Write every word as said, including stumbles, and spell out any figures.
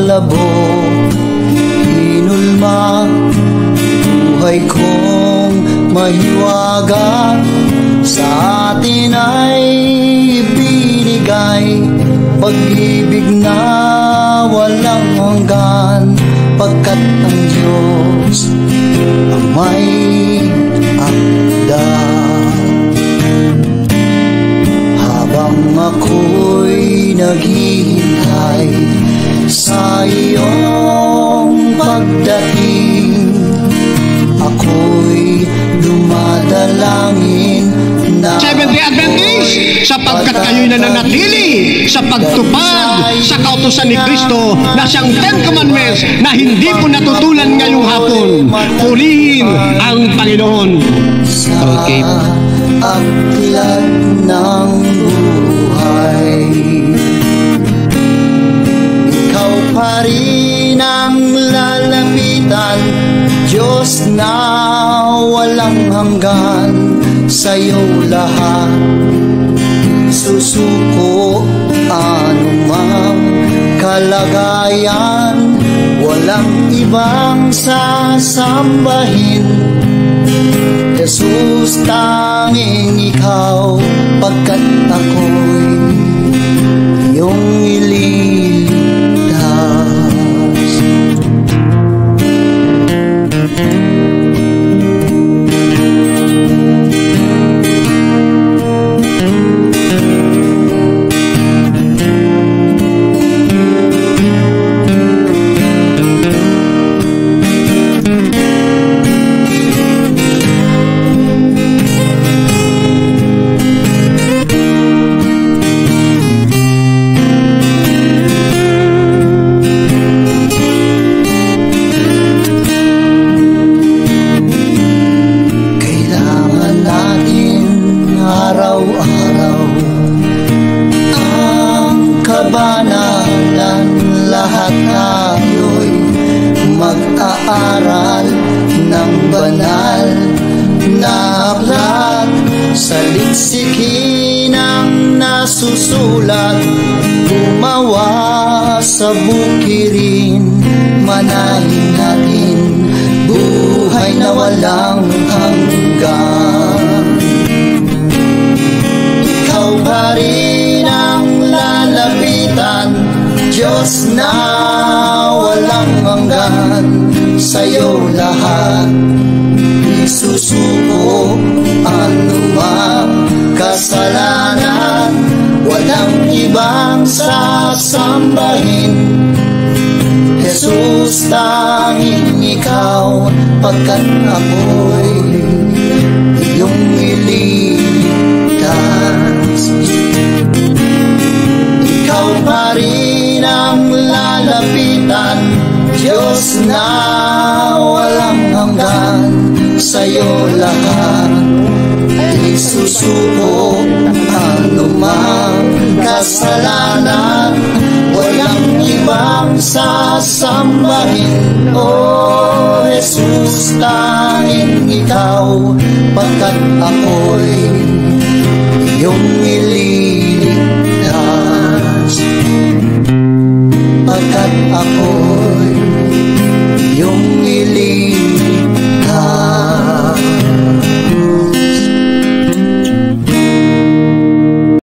labo, hinulma buhay kong mahiwaga, sa atin ay binigay pag-ibig na walang hanggan, pagkat ang Diyos ang may akda. Habang ako'y naghihintay sa iyong pagdating, ako'y dumadalangin na Seventh-day Adventist, sapagkat kayo'y nananatili sa pagtupad sa kautusan ni Kristo na siyang Ten Commandments na hindi po natutulan ngayong hapon. Purihin ang Panginoon. Okay. Aklat ng buhay, ikaw pa rin ang lalapitan, Diyos na walang hanggan. Sa'yo lahat susuko, anumang kalagayan, walang ibang sasambahin. Jesus, tanging ikaw, pagkat ako'y iyong ililigtas. Mag-aaral ng banal na aklat, sa liksikin ang nasusulat, gumawa sa bukirin, manahin natin buhay na walang hanggan. Ikaw pa rin ang lalapitan, Diyos na walang hanggan. Sa'yo lahat isusuko, anumang kasalanan, walang ibang sasambahin. Jesus, tanging ikaw, pagkat ako'y iyong ililigtas. Ikaw pa rin ang lalapitan, Diyos na walang hanggan. Sa'yo lahat isusuko, anumang kasalanan, walang ibang sasambahin. O Jesus, tanging ikaw, pagkat ako'y iyong ililigtas. Pagkat ako'y iyong